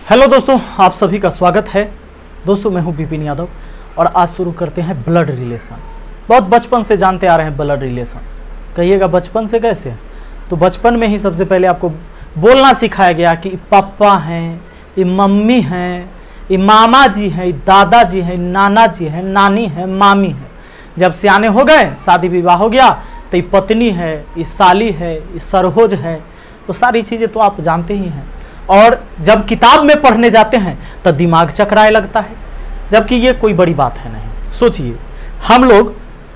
Hello दोस्तों, आप सभी का स्वागत है। दोस्तों मैं हूं विपिन यादव और आज शुरू करते हैं ब्लड रिलेशन। बहुत बचपन से जानते आ रहे हैं ब्लड रिलेशन। कहिएगा बचपन से कैसे? तो बचपन में ही सबसे पहले आपको बोलना सिखाया गया कि पापा हैं, ये मम्मी हैं, ये मामा जी हैं, ये दादाजी हैं, नाना जी हैं, नानी है, मामी है। जब सियाने हो गए, शादी विवाह हो गया, तो ये पत्नी है, ये साली है, ये सरहोज है, तो सारी चीज़ें तो आप जानते ही हैं। और जब किताब में पढ़ने जाते हैं तो दिमाग चकराए लगता है, जबकि ये कोई बड़ी बात है नहीं। सोचिए, हम लोग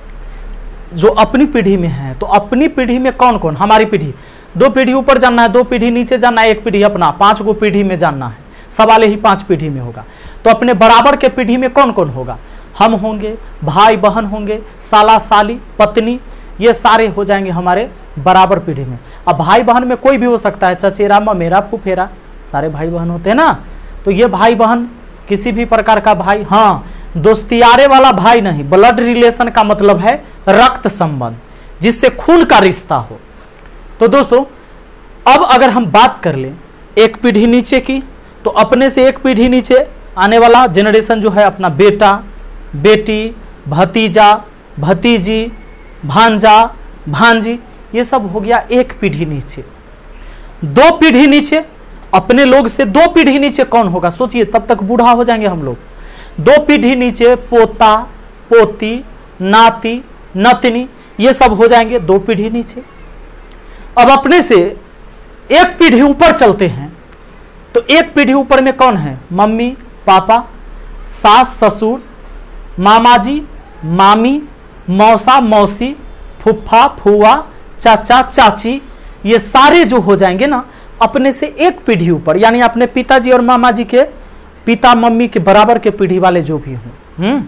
जो अपनी पीढ़ी में हैं, तो अपनी पीढ़ी में कौन कौन, हमारी पीढ़ी 2 पीढ़ी ऊपर जानना है, 2 पीढ़ी नीचे जानना है, 1 पीढ़ी अपना, 5 गो पीढ़ी में जानना है। सवाल ही 5 पीढ़ी में होगा, तो अपने बराबर के पीढ़ी में कौन कौन होगा? हम होंगे, भाई बहन होंगे, साला साली, पत्नी, ये सारे हो जाएंगे हमारे बराबर पीढ़ी में। अब भाई बहन में कोई भी हो सकता है, चचेरा, ममेरा, फुफेरा, सारे भाई बहन होते हैं ना। तो ये भाई बहन किसी भी प्रकार का भाई, हाँ, दोस्तियारे वाला भाई नहीं। ब्लड रिलेशन का मतलब है रक्त संबंध, जिससे खून का रिश्ता हो। तो दोस्तों अब अगर हम बात कर लें 1 पीढ़ी नीचे की, तो अपने से 1 पीढ़ी नीचे आने वाला जनरेशन जो है अपना बेटा, बेटी, भतीजा, भतीजी, भांजा, भांजी, ये सब हो गया 1 पीढ़ी नीचे। 2 पीढ़ी नीचे अपने लोग से 2 पीढ़ी नीचे कौन होगा? सोचिए, तब तक बूढ़ा हो जाएंगे हम लोग। 2 पीढ़ी नीचे पोता, पोती, नाती, नतनी, ये सब हो जाएंगे 2 पीढ़ी नीचे। अब अपने से 1 पीढ़ी ऊपर चलते हैं, तो 1 पीढ़ी ऊपर में कौन है? मम्मी, पापा, सास, ससुर, मामा जी, मामी, मौसा, मौसी, फुफ्फा, फुआ, चाचा, चाची, ये सारे जो हो जाएंगे ना अपने से 1 पीढ़ी ऊपर, यानी अपने पिताजी और मामा जी के पिता मम्मी के बराबर के पीढ़ी वाले जो भी हों।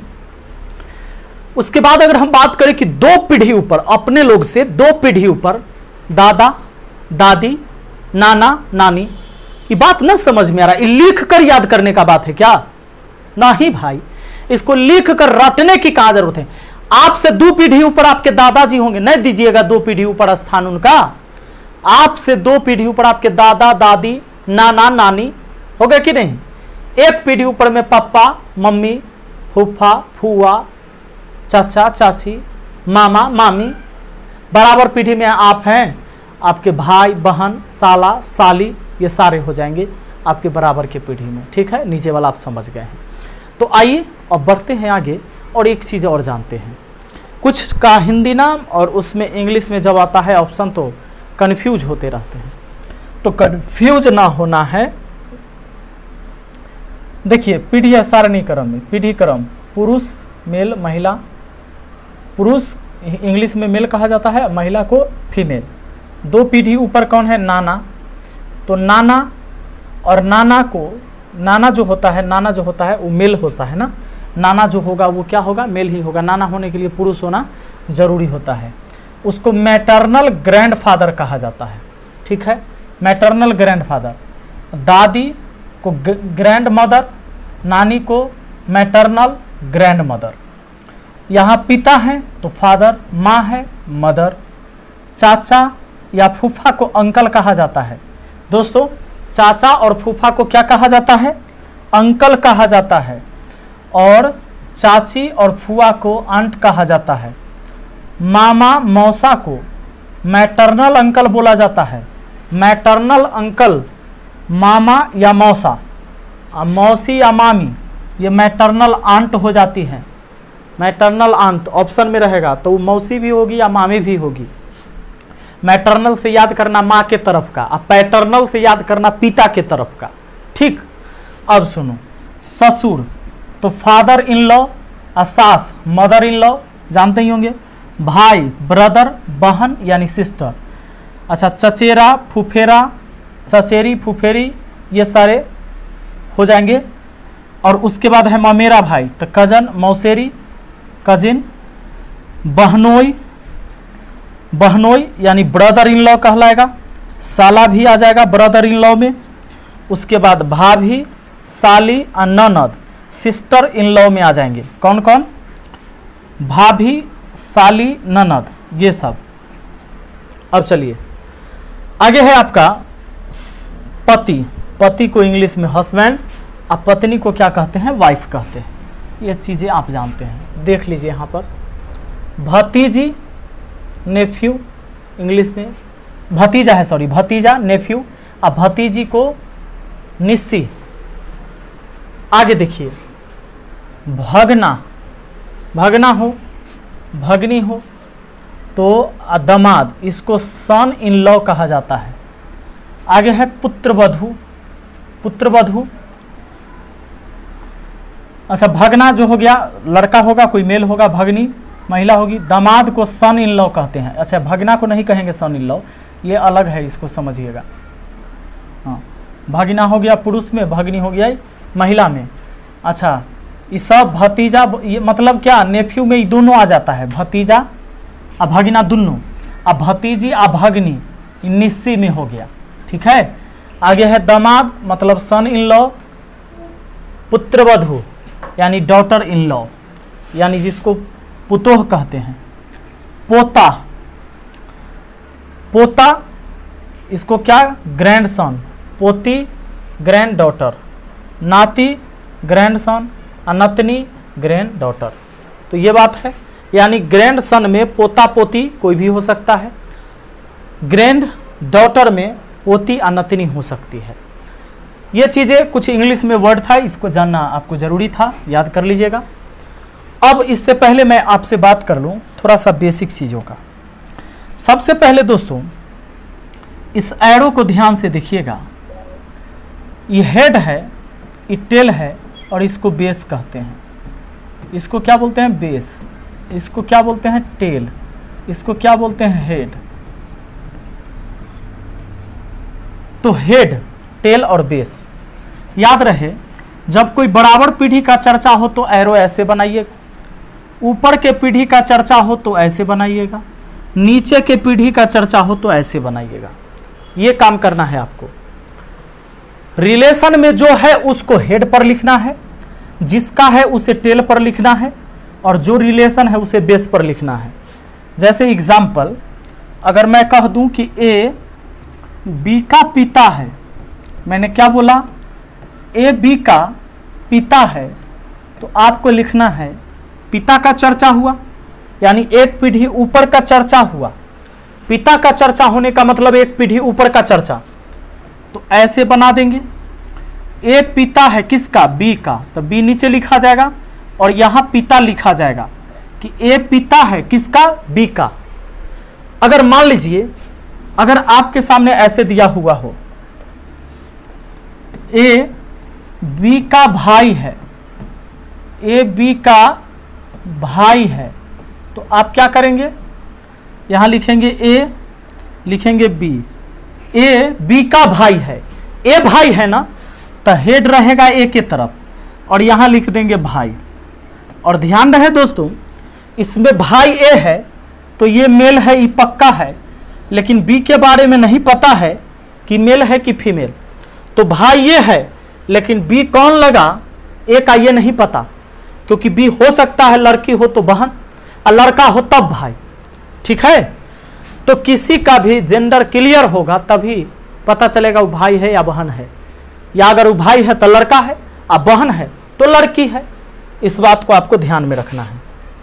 उसके बाद अगर हम बात करें कि 2 पीढ़ी ऊपर, अपने लोग से 2 पीढ़ी ऊपर, दादा, दादी, नाना, नानी, ये बात न समझ में आ रहा, ये लिख कर याद करने का बात है क्या? नहीं भाई, इसको लिख कर रटने की कहां जरूरत है। आपसे 2 पीढ़ी ऊपर आपके दादाजी होंगे, नहीं दीजिएगा 2 पीढ़ी ऊपर स्थान उनका। आपसे 2 पीढ़ी ऊपर आपके दादा, दादी, नाना, नानी हो गए कि नहीं? 1 पीढ़ी ऊपर में पापा, मम्मी, फूफा, फुआ, चाचा, चाची, मामा, मामी, बराबर पीढ़ी में आप हैं, आपके भाई बहन, साला साली, ये सारे हो जाएंगे आपके बराबर के पीढ़ी में। ठीक है, नीचे वाला आप समझ गए हैं। तो आइए अब बढ़ते हैं आगे और एक चीज़ और जानते हैं। कुछ का हिंदी नाम और उसमें इंग्लिश में जब आता है ऑप्शन तो कन्फ्यूज होते रहते हैं, तो कन्फ्यूज ना होना है। देखिए, पीढ़ी सारणी क्रम में, पीढ़ी क्रम, पुरुष, मेल, महिला, पुरुष इंग्लिश में मेल कहा जाता है, महिला को फीमेल। 2 पीढ़ी ऊपर कौन है? नाना। तो नाना और नाना को, नाना जो होता है वो मेल होता है ना। नाना जो होगा वो क्या होगा? मेल ही होगा। नाना होने के लिए पुरुष होना जरूरी होता है। उसको मैटरनल ग्रैंडफादर कहा जाता है। ठीक है, मैटरनल ग्रैंडफादर। दादी को ग्रैंड मदर, नानी को मैटरनल ग्रैंड मदर। यहाँ पिता है तो फादर, माँ है मदर, चाचा या फूफा को अंकल कहा जाता है। दोस्तों, चाचा और फूफा को क्या कहा जाता है? अंकल कहा जाता है। और चाची और फुआ को आंट कहा जाता है। मामा मौसा को मैटरनल अंकल बोला जाता है। मैटरनल अंकल मामा या मौसा, मौसी या मामी, ये मैटरनल आंट हो जाती है। मैटरनल आंट ऑप्शन में रहेगा तो वो मौसी भी होगी या मामी भी होगी। मैटरनल से याद करना माँ के तरफ का, और पैटर्नल से याद करना पिता के तरफ का। ठीक, अब सुनो, ससुर तो फादर इन लॉ, सास मदर इन लॉ, जानते ही होंगे। भाई ब्रदर, बहन यानी सिस्टर। अच्छा, चचेरा, फुफेरा, चचेरी, फुफेरी, ये सारे हो जाएंगे। और उसके बाद है ममेरा भाई, तो कजन, मौसेरी, कजिन। बहनोई, बहनोई यानी ब्रदर इन लॉ कहलाएगा। साला भी आ जाएगा ब्रदर इन लॉ में। उसके बाद भाभी, साली और ननद सिस्टर इन लॉ में आ जाएंगे। कौन कौन? भाभी, साली, ननद, ये सब। अब चलिए आगे है आपका पति, पति को इंग्लिश में हस्बैंड, और पत्नी को क्या कहते हैं, वाइफ कहते हैं। ये चीज़ें आप जानते हैं। देख लीजिए यहाँ पर भतीजी, नेफ्यू, इंग्लिश में भतीजा है, सॉरी भतीजा, नेफ्यू, और भतीजी को निस्सी। आगे देखिए भगना, भगना हो, भगनी हो तो दामाद, इसको सन इन लॉ कहा जाता है। आगे है पुत्रवधू, पुत्रवधू, अच्छा भगना जो हो गया लड़का होगा, कोई मेल होगा, भगनी महिला होगी। दामाद को सन इन लॉ कहते हैं। अच्छा भगना को नहीं कहेंगे सन इन लॉ, ये अलग है, इसको समझिएगा। हाँ, भगना हो गया पुरुष में, भगनी हो गया महिला में। अच्छा ये सब भतीजा, ये मतलब क्या, नेफ्यू में ये दोनों आ जाता है, भतीजा और भगना दोनों, और भतीजी और भगनी निस्सी में हो गया। ठीक है, आगे है दामाद मतलब सन इन लॉ, पुत्रवधू यानी डॉटर इन लॉ, यानी जिसको पुतोह कहते हैं। पोता, पोता इसको क्या, ग्रैंडसन, पोती ग्रैंड डॉटर, नाती ग्रैंडसन, नतनी ग्रैंड डॉटर। तो ये बात है, यानी ग्रैंड सन में पोता पोती कोई भी हो सकता है, ग्रैंड डॉटर में पोती और नतनी हो सकती है। ये चीज़ें कुछ इंग्लिश में वर्ड था, इसको जानना आपको जरूरी था, याद कर लीजिएगा। अब इससे पहले मैं आपसे बात कर लूँ थोड़ा सा बेसिक चीज़ों का। सबसे पहले दोस्तों इस एरो को ध्यान से देखिएगा, ये हेड है, ये टेल है, और इसको बेस कहते हैं। इसको क्या बोलते हैं, बेस, इसको क्या बोलते हैं, टेल, इसको क्या बोलते हैं, हेड। तो हेड, टेल और बेस याद रहे। जब कोई बराबर पीढ़ी का चर्चा हो तो एरो ऐसे बनाइएगा, ऊपर के पीढ़ी का चर्चा हो तो ऐसे बनाइएगा, नीचे के पीढ़ी का चर्चा हो तो ऐसे बनाइएगा। ये काम करना है आपको। रिलेशन में जो है उसको हेड पर लिखना है, जिसका है उसे टेल पर लिखना है, और जो रिलेशन है उसे बेस पर लिखना है। जैसे एग्जाम्पल, अगर मैं कह दूं कि ए बी का पिता है, मैंने क्या बोला, ए बी का पिता है, तो आपको लिखना है पिता का चर्चा हुआ, यानी एक पीढ़ी ऊपर का चर्चा हुआ। पिता का चर्चा होने का मतलब एक पीढ़ी ऊपर का चर्चा, तो ऐसे बना देंगे। ए पिता है किसका, बी का, तो बी नीचे लिखा जाएगा, और यहां पिता लिखा जाएगा कि ए पिता है किसका, बी का। अगर मान लीजिए अगर आपके सामने ऐसे दिया हुआ हो, ए बी का भाई है, ए बी का भाई है, तो आप क्या करेंगे, यहां लिखेंगे ए, लिखेंगे बी, ए बी का भाई है, ए भाई है ना, तो हेड रहेगा ए के तरफ, और यहां लिख देंगे भाई। और ध्यान रहे दोस्तों, इसमें भाई ए है तो ये मेल है, ये पक्का है, लेकिन बी के बारे में नहीं पता है कि मेल है कि फीमेल। तो भाई ये है, लेकिन बी कौन लगा, ए का ये नहीं पता, क्योंकि बी हो सकता है लड़की हो तो बहन, और लड़का हो तब भाई। ठीक है, तो किसी का भी जेंडर क्लियर होगा तभी पता चलेगा वो भाई है या बहन है, या अगर वो भाई है तो लड़का है, और बहन है तो लड़की है। इस बात को आपको ध्यान में रखना है।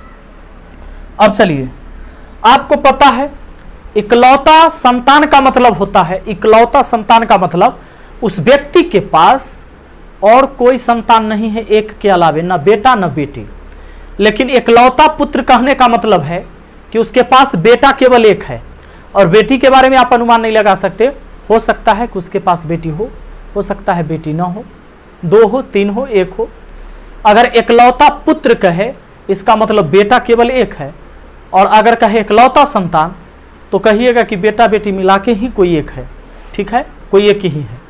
अब चलिए, आपको पता है इकलौता संतान का मतलब होता है, इकलौता संतान का मतलब उस व्यक्ति के पास और कोई संतान नहीं है एक के अलावे, ना बेटा ना बेटी। लेकिन इकलौता पुत्र कहने का मतलब है कि उसके पास बेटा केवल एक है, और बेटी के बारे में आप अनुमान नहीं लगा सकते। हो सकता है कि उसके पास बेटी हो सकता है बेटी ना हो, दो हो, तीन हो, एक हो। अगर इकलौता पुत्र कहे इसका मतलब बेटा केवल एक है, और अगर कहे इकलौता संतान तो कहिएगा कि बेटा बेटी मिला के ही कोई एक है। ठीक है, कोई एक ही है।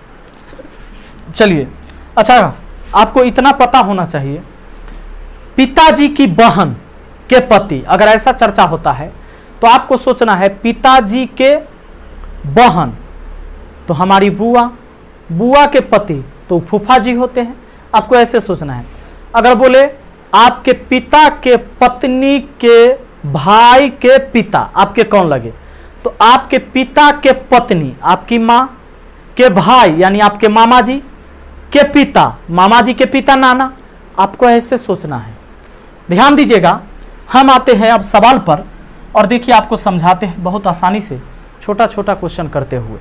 चलिए, अच्छा आपको इतना पता होना चाहिए, पिताजी की बहन के पति, अगर ऐसा चर्चा होता है तो आपको सोचना है पिताजी के बहन तो हमारी बुआ, बुआ के पति तो फूफा जी होते हैं। आपको ऐसे सोचना है। अगर बोले आपके पिता के पत्नी के भाई के पिता, आपके कौन लगे, तो आपके पिता के पत्नी आपकी माँ, के भाई यानी आपके मामा जी के पिता, मामा जी के पिता नाना, आपको ऐसे सोचना है। ध्यान दीजिएगा, हम आते हैं अब सवाल पर और देखिए आपको समझाते हैं बहुत आसानी से, छोटा छोटा क्वेश्चन करते हुए।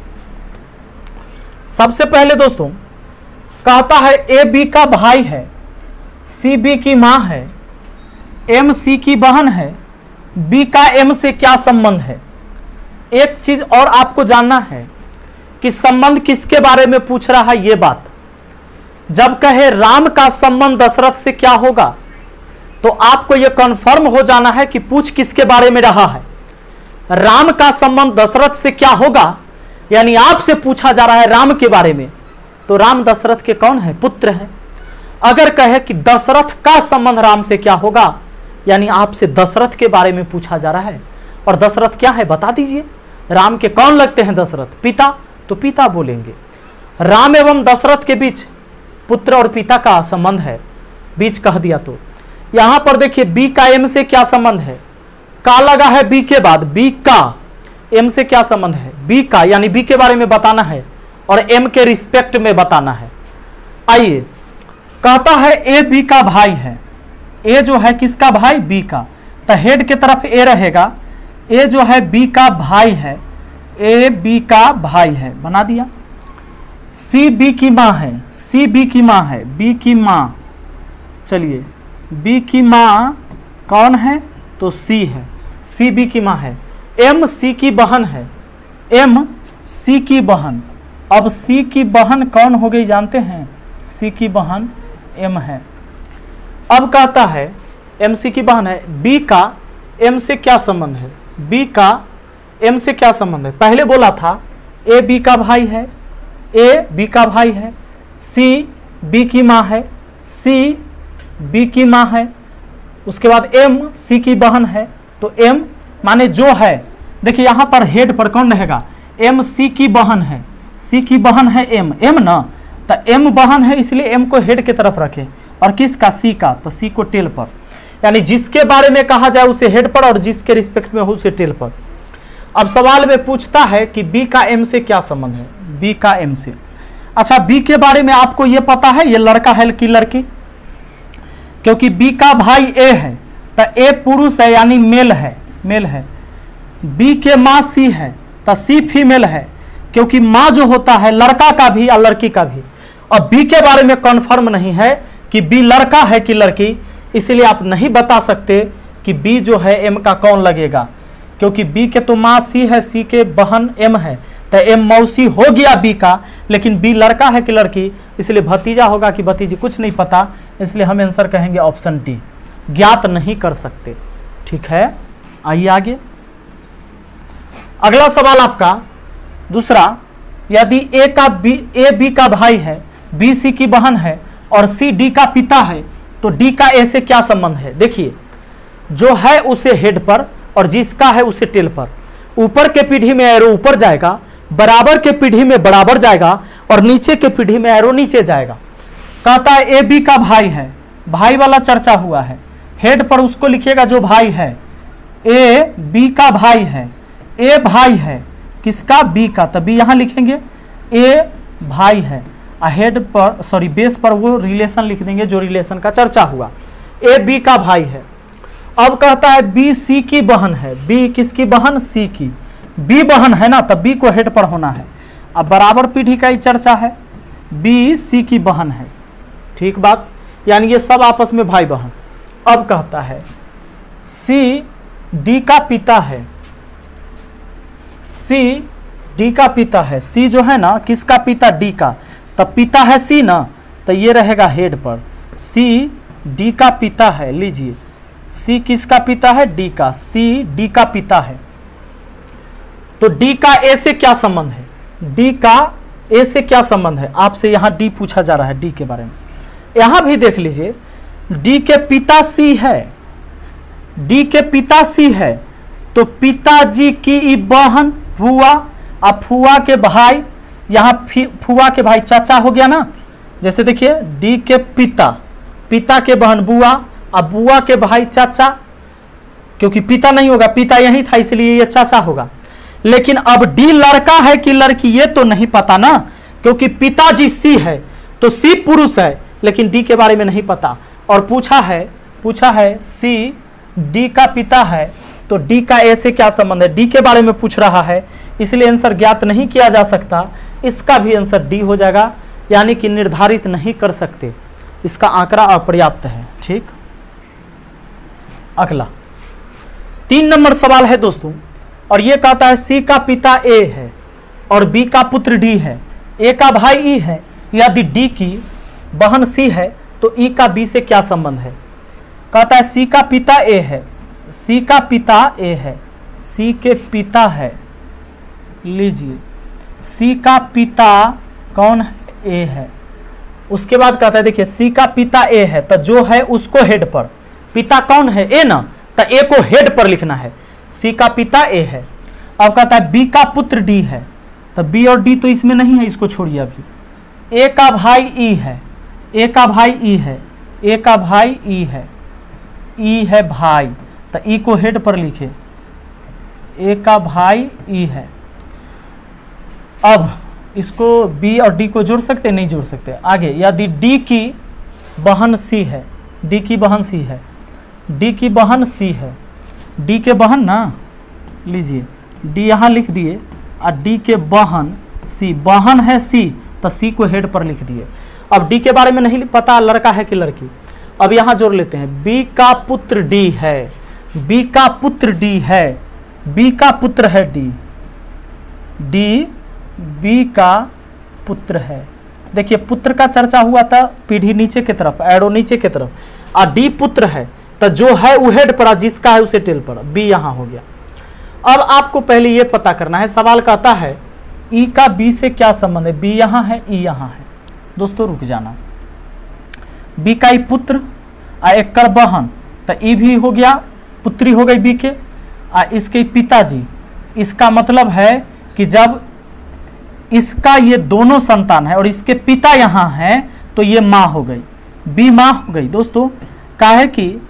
सबसे पहले दोस्तों कहता है ए बी का भाई है, सी बी की मां है, एम सी की बहन है, बी का एम से क्या संबंध है। एक चीज और आपको जानना है कि संबंध किसके बारे में पूछ रहा है। ये बात जब कहे राम का संबंध दशरथ से क्या होगा, तो आपको यह कंफर्म हो जाना है कि पूछ किसके बारे में रहा है। राम का संबंध दशरथ से क्या होगा, यानी आपसे पूछा जा रहा है राम के बारे में, तो राम दशरथ के कौन है, पुत्र है। अगर कहे कि दशरथ का संबंध राम से क्या होगा, यानी आपसे दशरथ के बारे में पूछा जा रहा है। और दशरथ क्या है बता दीजिए, राम के कौन लगते हैं दशरथ, पिता, तो पिता बोलेंगे। राम एवं दशरथ के बीच पुत्र और पिता का संबंध है, बीच कह दिया। तो यहां पर देखिए बी का एम से क्या संबंध है, का लगा है बी के बाद, बी का एम से क्या संबंध है, बी का, यानी बी के बारे में बताना है और एम के रिस्पेक्ट में बताना है। आइए, कहता है ए बी का भाई है, ए जो है किसका भाई, बी का, तो हेड के तरफ ए रहेगा, ए जो है बी का भाई है, ए बी का भाई है, बना दिया। सी बी की मां है, सी बी की मां है, बी की मां, चलिए बी की मां कौन है, तो सी है, सी बी की मां है। एम सी की बहन है, एम सी की बहन, अब सी की बहन कौन हो गई जानते हैं, सी की बहन एम है। अब कहता है एम सी की बहन है, बी का एम से क्या संबंध है, बी का एम से क्या संबंध है। पहले बोला था ए बी का भाई है, ए बी का भाई है, सी बी की मां है, सी बी की मां है, उसके बाद एम सी की बहन है, तो एम माने जो है, देखिए यहां पर हेड पर कौन रहेगा, एम सी की बहन है, सी की बहन है एम, एम ना, तो एम बहन है इसलिए एम को हेड की तरफ रखे, और किसका, सी का, तो सी को टेल पर, यानी जिसके बारे में कहा जाए उसे हेड पर और जिसके रिस्पेक्ट में हो उसे टेल पर। अब सवाल में पूछता है कि बी का एम से क्या संबंध है, बी का एम से। अच्छा, बी के बारे में आपको यह पता है ये लड़का है कि लड़की, क्योंकि बी का भाई ए है तो ए पुरुष है यानी मेल है, मेल है। बी के मां सी है तो सी फीमेल है, क्योंकि मां जो होता है लड़का का भी और लड़की का भी। और बी के बारे में कंफर्म नहीं है कि बी लड़का है कि लड़की, इसलिए आप नहीं बता सकते कि बी जो है एम का कौन लगेगा, क्योंकि बी के तो मां सी है, सी के बहन एम है, तो एम मौसी हो गया बी का, लेकिन बी लड़का है कि लड़की, इसलिए भतीजा होगा कि भतीजी कुछ नहीं पता, इसलिए हम आंसर कहेंगे ऑप्शन डी, ज्ञात नहीं कर सकते। ठीक है, आइए आगे। अगला सवाल आपका दूसरा, यदि ए बी का भाई है, बी सी की बहन है और सी डी का पिता है, तो डी का ए से क्या संबंध है। देखिए जो है उसे हेड पर और जिसका है उसे टेल पर। ऊपर के पीढ़ी में एरो ऊपर जाएगा, बराबर के पीढ़ी में बराबर जाएगा और नीचे के पीढ़ी में एरो नीचे जाएगा। कहता है ए बी का भाई है, भाई वाला चर्चा हुआ है, हेड पर उसको लिखिएगा जो भाई है, ए बी का भाई है, ए भाई है किसका, बी का, तभी यहां लिखेंगे ए भाई है, हेड पर सॉरी बेस पर वो रिलेशन लिख देंगे जो रिलेशन का चर्चा हुआ, ए बी का भाई है। अब कहता है बी सी की बहन है, बी किसकी बहन, सी की, बी बहन है ना, तब बी को हेड पर होना है। अब बराबर पीढ़ी का ही चर्चा है, बी सी की बहन है, ठीक बात, यानी ये सब आपस में भाई बहन। अब कहता है सी डी का पिता है, सी डी का पिता है, सी जो है ना किसका पिता, डी का, तब पिता है सी ना, तो ये रहेगा हेड पर, सी डी का पिता है। लीजिए सी किसका पिता है, डी का, सी डी का पिता है, तो डी का ए से क्या संबंध है, डी का ए से क्या संबंध है, आपसे यहां डी पूछा जा रहा है डी के बारे में। यहां भी देख लीजिए डी के पिता सी है, डी के पिता सी है, तो पिताजी की बहन फुआ, अब फुआ के भाई, यहां फुआ के भाई चाचा हो गया ना, जैसे देखिए डी के पिता, पिता के बहन बुआ, अब बुआ के भाई चाचा, क्योंकि पिता नहीं होगा, पिता यही था इसलिए ये चाचा होगा। लेकिन अब डी लड़का है कि लड़की ये तो नहीं पता ना, क्योंकि पिताजी सी है तो सी पुरुष है, लेकिन डी के बारे में नहीं पता। और पूछा है सी डी का पिता है, तो डी का ए से क्या संबंध है, डी के बारे में पूछ रहा है, इसलिए आंसर ज्ञात नहीं किया जा सकता। इसका भी आंसर डी हो जाएगा, यानी कि निर्धारित नहीं कर सकते, इसका आंकड़ा अपर्याप्त है। ठीक, अगला 3 नंबर सवाल है दोस्तों, और यह कहता है सी का पिता ए है और बी का पुत्र डी है, ए का भाई ई है, यदि डी की बहन सी है तो ई का बी से क्या संबंध है। कहता है सी का पिता ए है, सी का पिता ए है, सी के पिता है, लीजिए सी का पिता कौन है, ए है। उसके बाद कहता है देखिए सी का पिता ए है, तो जो है उसको हेड पर, पिता कौन है, ए ना, तो ए को हेड पर लिखना है, सी का पिता ए है। अब कहता है बी का पुत्र डी है, तो बी और डी तो इसमें नहीं है, इसको छोड़िए अभी। ए का भाई ई है, ए का भाई ई है, ए का भाई ई है, ई है भाई, तो ई को हेड पर लिखे, ए का भाई ई है। अब इसको बी और डी को जोड़ सकते नहीं जोड़ सकते। आगे यदि डी की बहन सी है, डी की बहन सी है, डी की बहन सी है, डी के बहन ना, लीजिए डी यहाँ लिख दिए, और डी के बहन सी, बहन है सी, तो सी को हेड पर लिख दिए। अब डी के बारे में नहीं पता लड़का है कि लड़की, अब यहाँ जोड़ लेते हैं, बी का पुत्र डी है, बी का पुत्र डी है, बी का पुत्र है डी, डी बी का पुत्र है। देखिए पुत्र का चर्चा हुआ था, पीढ़ी नीचे की तरफ, एरो नीचे की तरफ, और डी पुत्र है, तो जो है वो हेड पर, जिसका है उसे टेल पर, बी यहाँ हो गया। अब आपको पहले ये पता करना है, सवाल कहता है ई का बी से क्या संबंध है, बी यहाँ है, ई यहाँ है। दोस्तों रुक जाना, बी का ई पुत्र आ एक कर बहन, तो ई भी हो गया, पुत्री हो गई बी के, आ इसके पिताजी। इसका मतलब है कि जब इसका ये दोनों संतान है और इसके पिता यहाँ हैं, तो ये माँ हो गई, बी माँ हो गई। दोस्तों काहे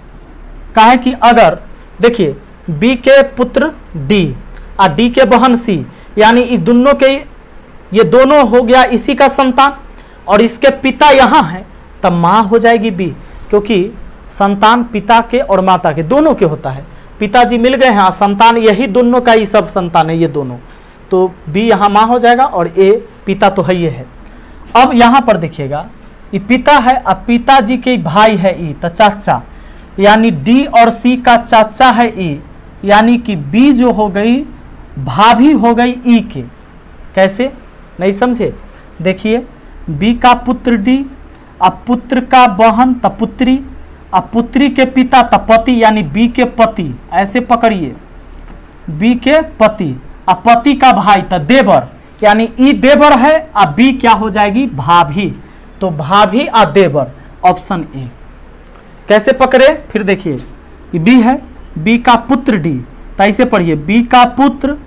कि अगर देखिए बी के पुत्र डी और डी के बहन सी, यानी दोनों के, ये दोनों हो गया इसी का संतान, और इसके पिता यहाँ हैं, तब माँ हो जाएगी बी, क्योंकि संतान पिता के और माता के दोनों के होता है। पिताजी मिल गए हैं, संतान यही दोनों का ही सब संतान है ये दोनों, तो बी यहाँ माँ हो जाएगा और ए पिता तो है ये है। अब यहाँ पर देखिएगा ये पिता है, अब पिताजी के भाई है ई, तो चाचा, यानी डी और सी का चाचा है ई, यानी कि बी जो हो गई भाभी हो गई ई के। कैसे, नहीं समझे, देखिए बी का पुत्र डी, अब पुत्र का बहन त पुत्री, अब पुत्री के पिता त पति, यानी बी के पति, ऐसे पकड़िए बी के पति, अब पति का भाई त देवर, यानी ई देवर है, अब बी क्या हो जाएगी भाभी, तो भाभी आ देवर, ऑप्शन ए। कैसे पकड़े, फिर देखिए ये बी है, बी का पुत्र डी, तो ऐसे पढ़िए बी का पुत्र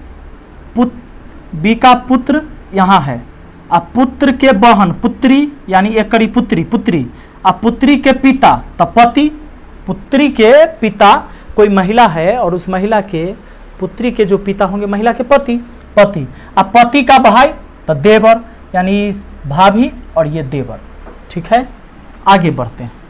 बी का पुत्र यहाँ है, अब पुत्र के बहन पुत्री, यानी एक कड़ी पुत्री, अब पुत्री के पिता तो पति, पुत्री के पिता कोई महिला है और उस महिला के पुत्री के जो पिता होंगे महिला के पति, अब पति का भाई तो देवर, यानी भाभी और ये देवर। ठीक है, आगे बढ़ते हैं।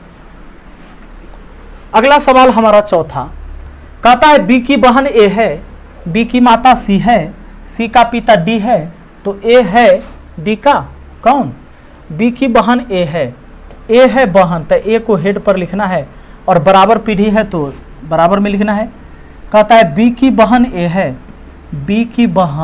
अगला सवाल हमारा चौथा, कहता है बी की बहन ए है, बी की माता सी है, सी का पिता डी है, तो ए है डी का कौन, बी की बहन ए है बहन, तो ए को हेड पर लिखना है, और बराबर पीढ़ी है तो बराबर में लिखना है। कहता है बी की बहन ए है, बी की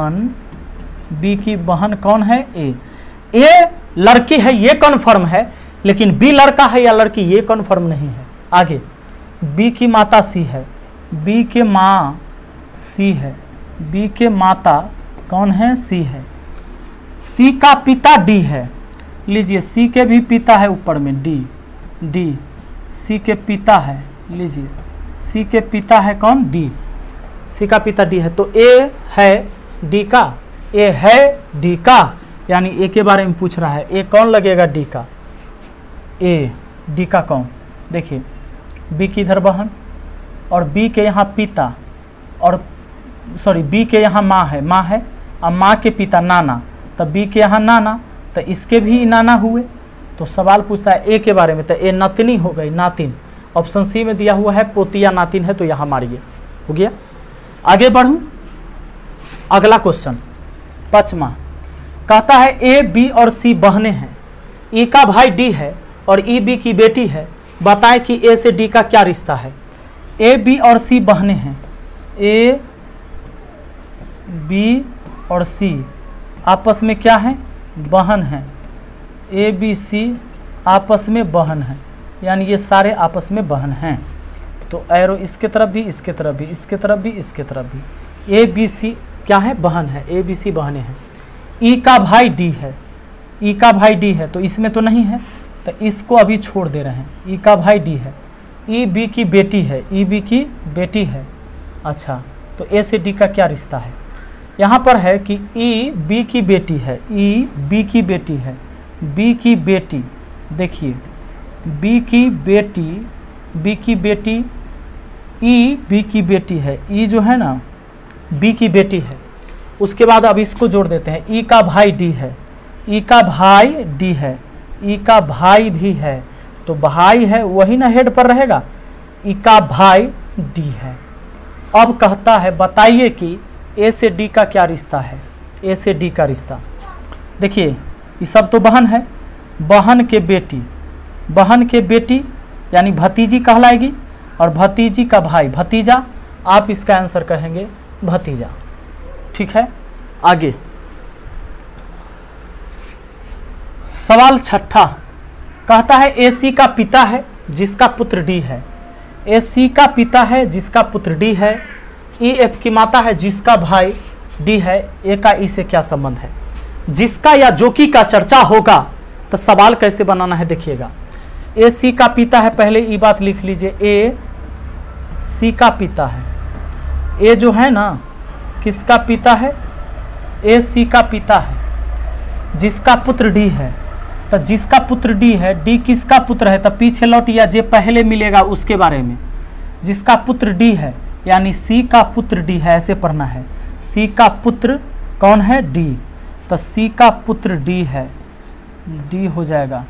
बहन कौन है, ए लड़की है ये कन्फर्म है, लेकिन बी लड़का है या लड़की ये कन्फर्म नहीं है। आगे बी की माता सी है, बी के माँ सी है, बी के माता कौन है, सी है, सी का पिता डी है, लीजिए सी के भी पिता है ऊपर में डी, सी के पिता है, लीजिए सी के पिता है कौन, डी, सी का पिता डी है, तो ए है डी का, ए है डी का, यानी ए के बारे में पूछ रहा है, ए कौन लगेगा डी का, ए डी का कौन, देखिए बी की इधर बहन और बी के यहाँ पिता, और सॉरी बी के यहाँ माँ है, और माँ के पिता नाना, तब बी के यहाँ नाना, तो इसके भी नाना हुए। तो सवाल पूछता है ए के बारे में, तो ए नातिनी हो गई, नातिन। ऑप्शन सी में दिया हुआ है पोती या नातिन है, तो यहाँ मारिए, हो गया। आगे बढ़ूँ, अगला क्वेश्चन 5वां कहता है ए बी और सी बहनें हैं, ई का भाई डी है और ई बी की बेटी है, बताएं कि ए से डी का क्या रिश्ता है। ए बी और सी बहनें हैं, ए बी और सी आपस में क्या है, बहन हैं। ए बी सी आपस में बहन हैं, यानी ये सारे आपस में बहन हैं। तो एरो इसके तरफ भी, इसके तरफ भी, इसके तरफ भी, इसके तरफ भी। ए बी सी क्या है, बहन है, ए बी सी बहनें हैं। ई का भाई डी है, ई का भाई डी है, तो इसमें तो नहीं है, तो इसको अभी छोड़ दे रहे हैं। ई का भाई डी है, ई बी की बेटी है, ई बी की बेटी है। अच्छा, तो ए से डी का क्या रिश्ता है। यहाँ पर है कि ई बी की बेटी है, ई बी की बेटी है, बी की बेटी, देखिए बी की बेटी, बी की बेटी, ई बी की बेटी है, ई जो है ना बी की बेटी है। उसके बाद अब इसको जोड़ देते हैं, ई का भाई डी है, ई का भाई डी है, ई का भाई भी है, तो भाई है वही ना हेड पर रहेगा, ई का भाई डी है। अब कहता है बताइए कि ए से डी का क्या रिश्ता है। ए से डी का रिश्ता देखिए, ये सब तो बहन है, बहन के बेटी, बहन के बेटी यानी भतीजी कहलाएगी, और भतीजी का भाई भतीजा, आप इसका आंसर कहेंगे भतीजा। ठीक है, आगे सवाल 6 कहता है ए सी का पिता है जिसका पुत्र डी है, ए सी का पिता है जिसका पुत्र डी है, ई एफ की माता है जिसका भाई डी है, ए का ई से क्या संबंध है। जिसका या जो की का चर्चा होगा तो सवाल कैसे बनाना है देखिएगा। ए सी का पिता है, पहले ई बात लिख लीजिए, ए सी का पिता है, ए जो है ना किसका पिता है, ए सी का पिता है जिसका पुत्र डी है, तो जिसका पुत्र डी है, डी किसका पुत्र है, तो पीछे लौट या जे पहले मिलेगा उसके बारे में। जिसका पुत्र डी है यानी सी का पुत्र डी है, ऐसे पढ़ना है। सी का पुत्र कौन है, डी, तो सी का पुत्र डी है, डी हो जाएगा।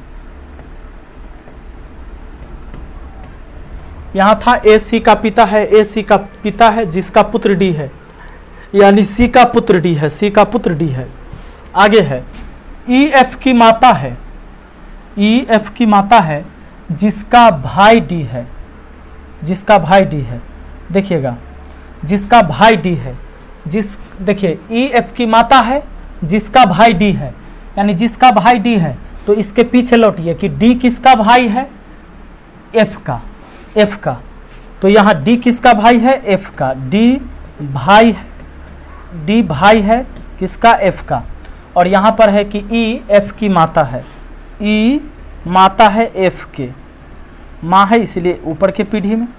यहाँ था ए सी का पिता है, ए सी का पिता है जिसका पुत्र डी है, यानी सी का पुत्र डी है, सी का पुत्र डी है। आगे है ई एफ की माता है, ई एफ की माता है जिसका भाई डी है, जिसका भाई डी है, देखिएगा जिसका भाई डी है, जिस देखिए ई एफ की माता है जिसका भाई डी है, यानी जिसका भाई डी है, तो इसके पीछे लौटिए कि डी किसका भाई है, एफ का, एफ का, तो यहाँ डी किसका भाई है, एफ का, डी भाई है, डी भाई है किसका, एफ का। और यहाँ पर है कि ई एफ की माता है, ई माता है एफ के, माँ है इसलिए ऊपर के पीढ़ी में।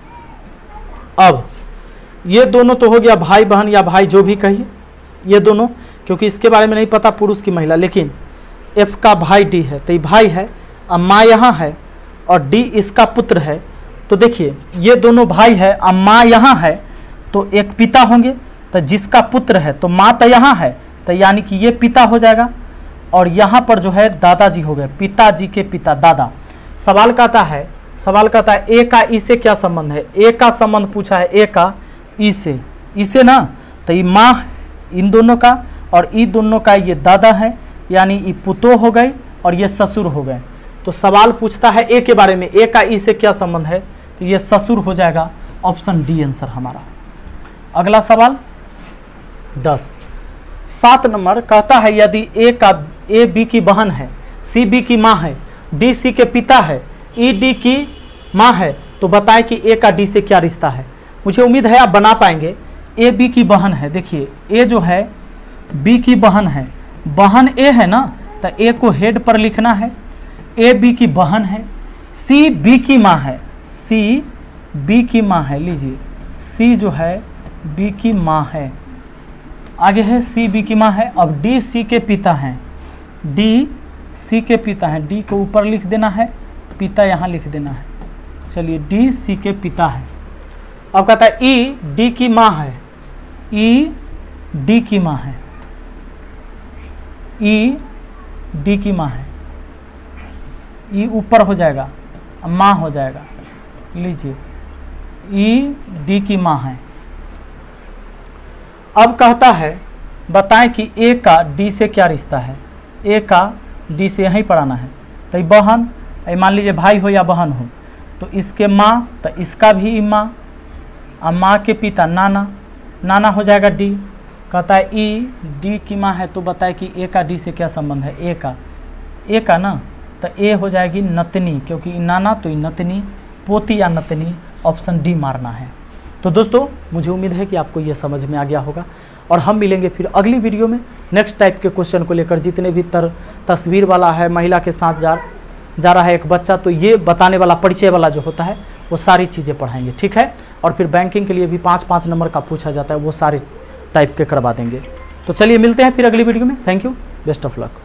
अब ये दोनों तो हो गया भाई बहन या भाई जो भी कहिए, ये दोनों, क्योंकि इसके बारे में नहीं पता पुरुष की महिला, लेकिन एफ का भाई डी है तो ये भाई है, अब माँ यहाँ है और डी इसका पुत्र है, तो देखिए ये दोनों भाई है, अब माँ यहाँ है तो एक पिता होंगे, तो जिसका पुत्र है तो माँ तो यहाँ है, तो यानी कि ये पिता हो जाएगा, और यहाँ पर जो है दादाजी हो गए, पिताजी के पिता दादा। सवाल कहता है, सवाल कहता है ए का ई से क्या संबंध है। ए का संबंध पूछा है, ए का ई से ना, तो ये माँ है इन दोनों का, और ई दोनों का ये दादा है, यानी ये पुतो हो गए और ये ससुर हो गए। तो सवाल पूछता है ए के बारे में, ए का ई से क्या संबंध है, तो ये ससुर हो जाएगा, ऑप्शन डी आंसर हमारा। अगला सवाल 10 7 नंबर कहता है यदि ए बी की बहन है, सी बी की माँ है, डी सी के पिता है, ई डी की माँ है, तो बताएं कि ए का डी से क्या रिश्ता है। मुझे उम्मीद है आप बना पाएंगे। ए बी की बहन है, देखिए ए जो है बी की बहन है, बहन ए है ना, तो ए को हेड पर लिखना है, ए बी की बहन है, सी बी की माँ है, सी बी की माँ है, लीजिए सी जो है बी की माँ है, आगे है सी बी की माँ है। अब डी सी के पिता हैं, डी सी के पिता हैं, डी को ऊपर लिख देना है, पिता यहाँ लिख देना है, चलिए डी सी के पिता है। अब कहता है ई डी की माँ है, ई डी की माँ है, ई डी की माँ है, ई ऊपर हो जाएगा, माँ हो जाएगा। लीजिए ई डी की माँ है। अब कहता है बताएं कि ए का डी से क्या रिश्ता है। ए का डी से यहीं पर आना है, तो ये बहन, मान लीजिए भाई हो या बहन हो, तो इसके माँ तो इसका भी माँ, और माँ के पिता नाना, नाना हो जाएगा डी। कहता है ई डी की माँ है, तो बताए कि ए का डी से क्या संबंध है। ए का ना, तो ए हो जाएगी नतनी, क्योंकि नाना तो ई नतनी, पोती या नतनी, ऑप्शन डी मारना है। तो दोस्तों मुझे उम्मीद है कि आपको यह समझ में आ गया होगा, और हम मिलेंगे फिर अगली वीडियो में नेक्स्ट टाइप के क्वेश्चन को लेकर। जितने भी तस्वीर वाला है, महिला के साथ जा रहा है एक बच्चा, तो ये बताने वाला परिचय वाला जो होता है वो सारी चीज़ें पढ़ाएंगे, ठीक है। और फिर बैंकिंग के लिए भी 5-5 नंबर का पूछा जाता है, वो सारे टाइप के करवा देंगे। तो चलिए मिलते हैं फिर अगली वीडियो में। Thank you, best of luck.